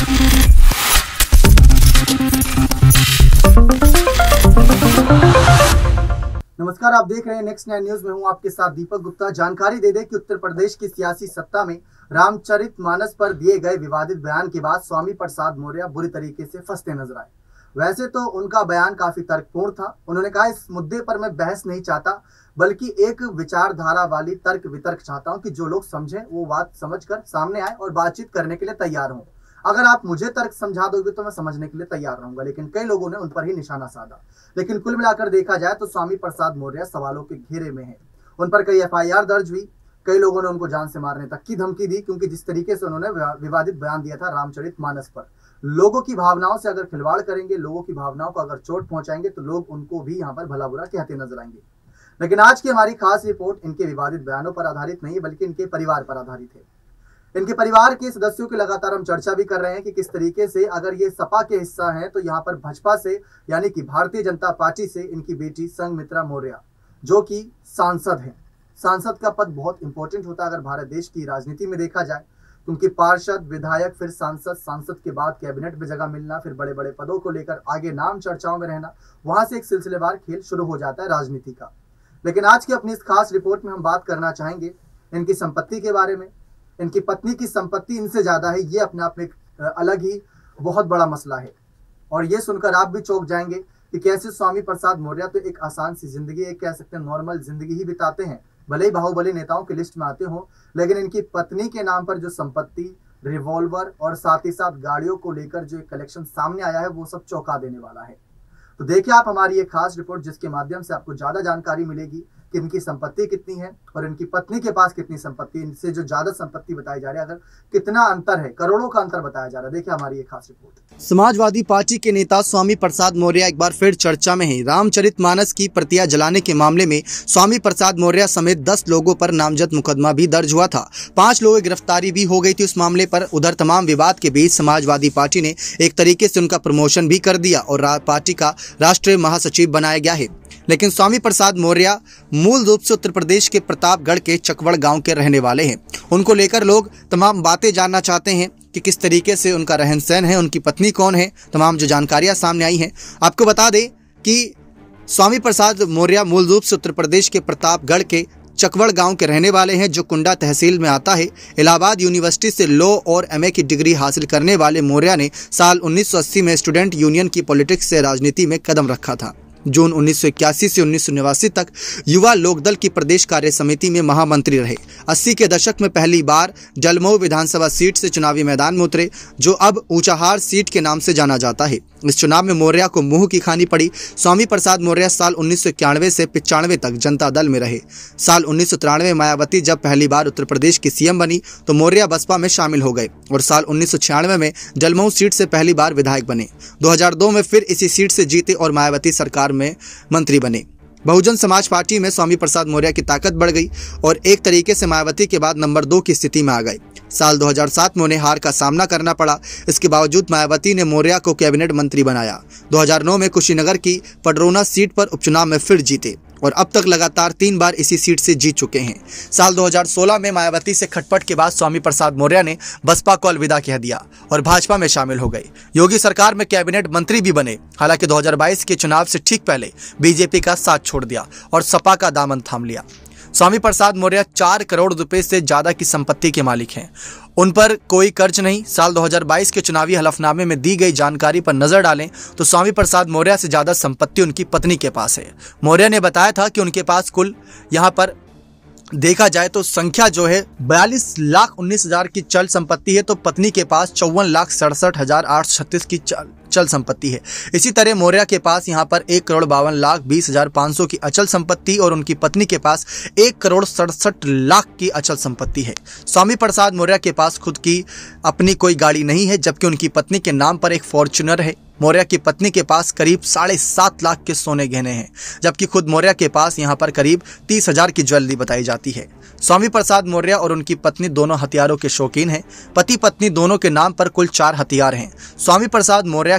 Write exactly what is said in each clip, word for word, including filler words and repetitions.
नमस्कार, आप देख रहे हैं नेक्स्ट नाइन न्यूज में हूं आपके साथ दीपक गुप्ता। जानकारी दे दें कि उत्तर प्रदेश की सियासी सत्ता में रामचरितमानस पर दिए गए विवादित बयान के बाद स्वामी प्रसाद मौर्य बुरी तरीके से फंसते नजर आए। वैसे तो उनका बयान काफी तर्कपूर्ण था। उन्होंने कहा, इस मुद्दे पर मैं बहस नहीं चाहता, बल्कि एक विचारधारा वाली तर्क वितर्क चाहता हूं कि जो लोग समझें वो बात समझकर सामने आए और बातचीत करने के लिए तैयार हों। अगर आप मुझे तर्क समझा दोगे तो मैं समझने के लिए तैयार रहूंगा। लेकिन कई लोगों ने उन पर ही निशाना साधा। लेकिन कुल मिलाकर देखा जाए तो स्वामी प्रसाद मौर्य सवालों के घेरे में हैं। उन पर कई एफ आई आर दर्ज हुई। कई लोगों ने उनको जान से मारने तक की धमकी दी, क्योंकि जिस तरीके से उन्होंने विवादित बयान दिया था रामचरितमानस पर। लोगों की भावनाओं से अगर खिलवाड़ करेंगे, लोगों की भावनाओं को अगर चोट पहुंचाएंगे तो लोग उनको भी यहाँ पर भला बुरा कहते नजर आएंगे। लेकिन आज की हमारी खास रिपोर्ट इनके विवादित बयानों पर आधारित नहीं, बल्कि इनके परिवार पर आधारित है। इनके परिवार के सदस्यों की लगातार हम चर्चा भी कर रहे हैं कि किस तरीके से अगर ये सपा के हिस्सा हैं तो यहाँ पर भाजपा से, यानी कि भारतीय जनता पार्टी से इनकी बेटी संघमित्रा मौर्य, जो कि सांसद हैं। सांसद का पद बहुत इंपॉर्टेंट होता है अगर भारत देश की राजनीति में देखा जाए, क्योंकि पार्षद, विधायक, फिर सांसद, सांसद के बाद कैबिनेट में जगह मिलना, फिर बड़े बड़े पदों को लेकर आगे नाम चर्चाओं में रहना, वहां से एक सिलसिलेवार खेल शुरू हो जाता है राजनीति का। लेकिन आज की अपनी इस खास रिपोर्ट में हम बात करना चाहेंगे इनकी संपत्ति के बारे में। इनकी पत्नी की संपत्ति इनसे ज्यादा है, ये अपने आप में एक अलग ही बहुत बड़ा मसला है। और ये सुनकर आप भी चौंक जाएंगे कि कैसे स्वामी प्रसाद मौर्य तो एक आसान सी जिंदगी, एक कह सकते हैं नॉर्मल जिंदगी ही बिताते हैं, भले ही बाहुबली नेताओं की लिस्ट में आते हो, लेकिन इनकी पत्नी के नाम पर जो संपत्ति, रिवॉल्वर और साथ ही साथ गाड़ियों को लेकर जो एक कलेक्शन सामने आया है, वो सब चौंका देने वाला है। तो देखिए आप हमारी ये खास रिपोर्ट, जिसके माध्यम से आपको ज्यादा जानकारी मिलेगी कि इनकी संपत्ति कितनी है और इनकी पत्नी के पास कितनी संपत्ति, इनसे जो ज्यादा संपत्ति बताई जा रही है, अगर कितना अंतर है, करोड़ों का अंतर बताया जा रहा है। देखिए हमारी ये खास रिपोर्ट। समाजवादी पार्टी के नेता स्वामी प्रसाद मौर्य एक बार फिर चर्चा में है। रामचरितमानस की प्रतियां जलाने के मामले में स्वामी प्रसाद मौर्य समेत दस लोगों पर नामजद मुकदमा भी दर्ज हुआ था। पांच लोगों की गिरफ्तारी भी हो गई थी उस मामले पर। उधर तमाम विवाद के बीच समाजवादी पार्टी ने एक तरीके से उनका प्रमोशन भी कर दिया और पार्टी का राष्ट्रीय महासचिव बनाया गया है। लेकिन स्वामी प्रसाद मौर्य मूल रूप से उत्तर प्रदेश के प्रतापगढ़ के चकवड़ गांव के रहने वाले हैं। उनको लेकर लोग तमाम बातें जानना चाहते हैं कि किस तरीके से उनका रहन सहन है, उनकी पत्नी कौन है, तमाम जो जानकारियां सामने आई हैं। आपको बता दें कि स्वामी प्रसाद मौर्य मूल रूप से उत्तर प्रदेश के प्रतापगढ़ के चकवड़ गांव के रहने वाले हैं, जो कुंडा तहसील में आता है। इलाहाबाद यूनिवर्सिटी से लॉ और एमए की डिग्री हासिल करने वाले मौर्य ने साल उन्नीस सौ अस्सी में स्टूडेंट यूनियन की पॉलिटिक्स से राजनीति में कदम रखा था। जून उन्नीस सौ इक्यासी से उन्नीस सौ नवासी तक युवा लोकदल की प्रदेश कार्य समिति में महामंत्री रहे। अस्सी के दशक में पहली बार जलमऊ विधानसभा सीट से चुनावी मैदान में उतरे, जो अब ऊंचाहार सीट के नाम से जाना जाता है। इस चुनाव में मौर्य को मुंह की खानी पड़ी। स्वामी प्रसाद मौर्य साल उन्नीस सौ इक्यानवे से पिचानवे तक जनता दल में रहे। साल उन्नीस सौ तिरानवे मायावती जब पहली बार उत्तर प्रदेश की सीएम बनी तो मौर्य बसपा में शामिल हो गए और साल उन्नीस सौ छियानवे में जलमऊ सीट से पहली बार विधायक बने। दो हज़ार दो में फिर इसी सीट से जीते और मायावती सरकार में मंत्री बने। बहुजन समाज पार्टी में स्वामी प्रसाद मौर्य की ताकत बढ़ गई और एक तरीके से मायावती के बाद नंबर दो की स्थिति में आ गए। साल दो हज़ार सात में उन्हें हार का सामना करना पड़ा। इसके बावजूद मायावती ने मौर्य को कैबिनेट मंत्री बनाया। दो हज़ार नौ में कुशीनगर की पडरौना सीट पर उपचुनाव में फिर जीते और अब तक लगातार तीन बार इसी सीट से जीत चुके हैं। साल दो हज़ार सोलह में मायावती से खटपट के बाद स्वामी प्रसाद मौर्य ने बसपा को अलविदा कह दिया और भाजपा में शामिल हो गए। योगी सरकार में कैबिनेट मंत्री भी बने। हालांकि दो हज़ार बाईस के चुनाव से ठीक पहले बीजेपी का साथ छोड़ दिया और सपा का दामन थाम लिया। स्वामी प्रसाद मौर्य चार करोड़ रुपए से ज्यादा की संपत्ति के मालिक हैं। उन पर कोई कर्ज नहीं। साल दो हज़ार बाईस के चुनावी हलफनामे में दी गई जानकारी पर नजर डालें तो स्वामी प्रसाद मौर्य से ज्यादा संपत्ति उनकी पत्नी के पास है। मौर्य ने बताया था कि उनके पास कुल यहां पर देखा जाए तो संख्या जो है बयालीस लाख उन्नीस हजार की चल संपत्ति है, तो पत्नी के पास चौवन लाख सड़सठ हजार आठ सौ छत्तीस की चल चल संपत्ति है। इसी तरह मौर्य के पास यहाँ पर एक करोड़ बावन लाख बीस हजार पाँच सौ की अचल संपत्ति और उनकी पत्नी के पास एक करोड़ सड़सठ लाख की अचल संपत्ति है। स्वामी प्रसाद मौर्य के पास खुद की अपनी कोई गाड़ी नहीं है, जबकि उनकी पत्नी के नाम पर एक फॉर्च्यूनर है। मौर्य की पत्नी के पास करीब साढ़े सात लाख के सोने गहने हैं, जबकि खुद मौर्य के पास यहाँ पर करीब तीस हजार की ज्वेलरी बताई जाती है। स्वामी प्रसाद मौर्य और उनकी पत्नी दोनों हथियारों के शौकीन हैं। पति पत्नी दोनों के नाम पर कुल चार हथियार हैं। स्वामी प्रसाद मौर्य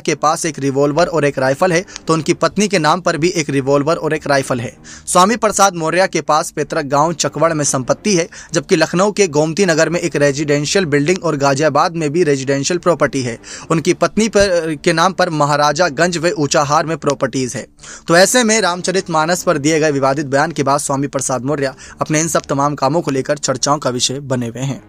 के पास एक रिवॉल्वर और एक राइफल है तो उनकी पत्नी के नाम पर भी एक रिवॉल्वर और एक राइफल है। स्वामी प्रसाद मौर्य के पास पैतृक गांव चकवड़ में संपत्ति है, जबकि लखनऊ के गोमती नगर में एक रेजिडेंशियल बिल्डिंग और गाजियाबाद में भी रेजिडेंशियल प्रॉपर्टी है। उनकी पत्नी पर के नाम पर महाराजा गंज व ऊंचाहार में प्रॉपर्टीज है। तो ऐसे में रामचरितमानस पर दिए गए विवादित बयान के बाद स्वामी प्रसाद मौर्य अपने इन सब तमाम कामों को लेकर चर्चाओं का विषय बने हुए हैं।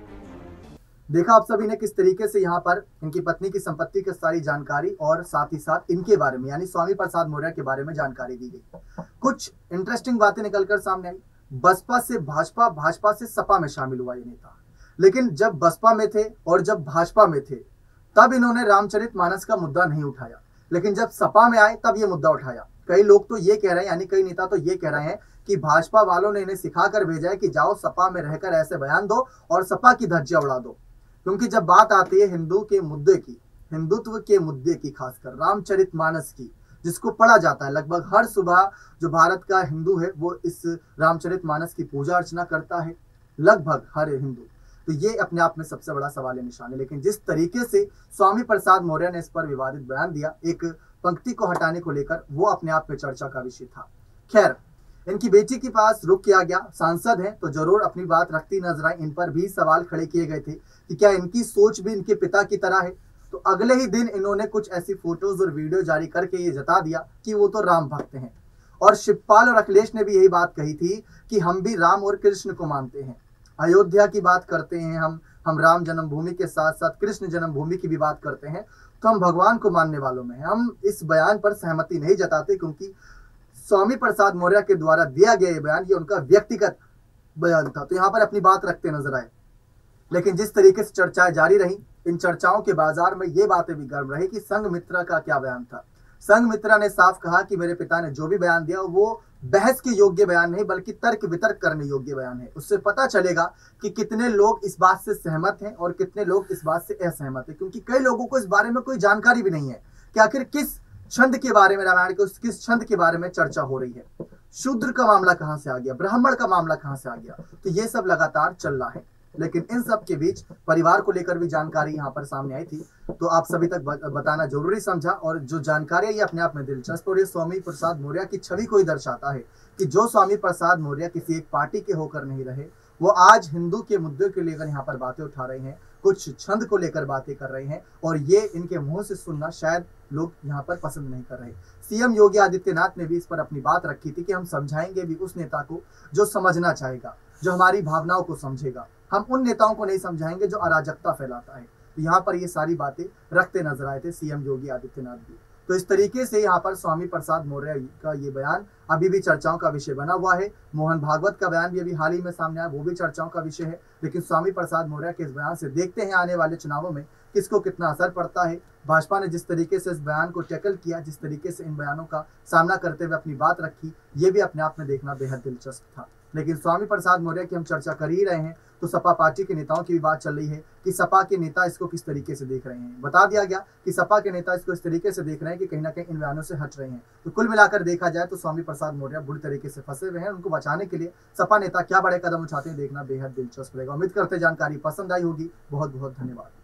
देखा आप सभी ने किस तरीके से यहाँ पर इनकी पत्नी की संपत्ति की सारी जानकारी और साथ ही साथ इनके बारे में यानी स्वामी प्रसाद मौर्य के बारे में जानकारी दी गई। कुछ इंटरेस्टिंग बातें निकलकर सामने आई। बसपा से भाजपा, भाजपा से सपा में शामिल हुआ ये नेता, लेकिन जब बसपा में थे और जब भाजपा में थे तब इन्होंने रामचरितमानस का मुद्दा नहीं उठाया, लेकिन जब सपा में आए तब ये मुद्दा उठाया। कई लोग तो ये कह रहे हैं, यानी कई नेता तो ये कह रहे हैं कि भाजपा वालों ने इन्हें सिखा कर भेजा है कि जाओ सपा में रहकर ऐसे बयान दो और सपा की धज्जियां उड़ा दो। क्योंकि जब बात आती है हिंदू के मुद्दे की, हिंदुत्व के मुद्दे की, खासकर रामचरितमानस की, जिसको पढ़ा जाता है लगभग हर सुबह, जो भारत का हिंदू है वो इस रामचरितमानस की पूजा अर्चना करता है, लगभग हर हिंदू। तो ये अपने आप में सबसे बड़ा सवाल निशान है। लेकिन जिस तरीके से स्वामी प्रसाद मौर्य ने इस पर विवादित बयान दिया, एक पंक्ति को हटाने को लेकर, वो अपने आप में चर्चा का विषय था। खैर, इनकी बेटी के पास रुख किया गया, सांसद हैं तो जरूर अपनी बात रखती नजर आई। इन पर भी सवाल खड़े किए गए थे कि क्या इनकी सोच भी इनके पिता की तरह है। तो अगले ही दिन इन्होंने कुछ ऐसी फोटोज और वीडियो जारी करके ये जता दिया कि वो तो राम भक्त हैं। और शिवपाल और अखिलेश ने भी यही बात कही थी कि हम भी राम और कृष्ण को मानते हैं, अयोध्या की बात करते हैं, हम हम राम जन्मभूमि के साथ साथ कृष्ण जन्मभूमि की भी बात करते हैं, तो हम भगवान को मानने वालों में हैं। हम इस बयान पर सहमति नहीं जताते क्योंकि स्वामी प्रसाद मौर्य के द्वारा दिया गया ये बयान, ये उनका व्यक्तिगत बयान था। तो यहाँ पर अपनी बात रखते नजर आए। लेकिन जिस तरीके से चर्चाएं जारी रही, इन चर्चाओं के बाजार में ये बातें भी गर्म रही कि संघमित्रा का क्या बयान था। संघमित्रा ने साफ कहा कि मेरे पिता ने जो भी बयान दिया वो बहस के योग्य बयान नहीं बल्कि तर्क वितर्क करने योग्य बयान है। उससे पता चलेगा कि कितने लोग इस बात से सहमत हैं और कितने लोग इस बात से असहमत हैं, क्योंकि कई लोगों को इस बारे में कोई जानकारी भी नहीं है कि आखिर किस छंद के बारे में, रामायण के किस छंद के बारे में चर्चा हो रही है, शूद्र का मामला कहां से आ गया, ब्राह्मण का मामला कहां से आ गया। तो ये सब लगातार चल रहा है। लेकिन इन सब के बीच परिवार को लेकर भी जानकारी यहाँ पर सामने आई थी, तो आप सभी तक बताना जरूरी समझा। और जो जानकारी है ये अपने आप में दिलचस्प और ये स्वामी प्रसाद मौर्य की छवि को ही दर्शाता है कि जो स्वामी प्रसाद मौर्य किसी एक पार्टी के होकर नहीं रहे, वो आज हिंदू के मुद्दों को लेकर यहाँ पर बातें उठा रहे हैं, कुछ छंद को लेकर बातें कर रहे हैं, और ये इनके मुंह से सुनना शायद लोग यहाँ पर पसंद नहीं कर रहे। सीएम योगी आदित्यनाथ ने भी इस पर अपनी बात रखी थी कि हम समझाएंगे भी उस नेता को जो समझना चाहेगा, जो हमारी भावनाओं को समझेगा। हम उन नेताओं को नहीं समझाएंगे जो अराजकता फैलाता है। तो यहाँ पर ये सारी बातें रखते नजर आए थे सीएम योगी आदित्यनाथ भी। तो इस तरीके से यहाँ पर स्वामी प्रसाद मौर्य का ये बयान अभी भी चर्चाओं का विषय बना हुआ है। मोहन भागवत का बयान भी अभी हाल ही में सामने आया, वो भी चर्चाओं का विषय है। लेकिन स्वामी प्रसाद मौर्य के इस बयान से देखते हैं आने वाले चुनावों में किसको कितना असर पड़ता है। भाजपा ने जिस तरीके से इस बयान को टैकल किया, जिस तरीके से इन बयानों का सामना करते हुए अपनी बात रखी, ये भी अपने आप में देखना बेहद दिलचस्प था। लेकिन स्वामी प्रसाद मौर्य की हम चर्चा कर ही रहे हैं तो सपा पार्टी के नेताओं की भी बात चल रही है कि सपा के नेता इसको किस तरीके से देख रहे हैं। बता दिया गया कि सपा के नेता इसको इस तरीके से देख रहे हैं कि कहीं ना कहीं इन बयानों से हट रहे हैं। तो कुल मिलाकर देखा जाए तो स्वामी प्रसाद मौर्य बुरी तरीके से फंसे हुए हैं। उनको बचाने के लिए सपा नेता क्या बड़े कदम उठाते हैं देखना बेहद दिलचस्प रहेगा। उम्मीद करते जानकारी पसंद आई होगी। बहुत बहुत धन्यवाद।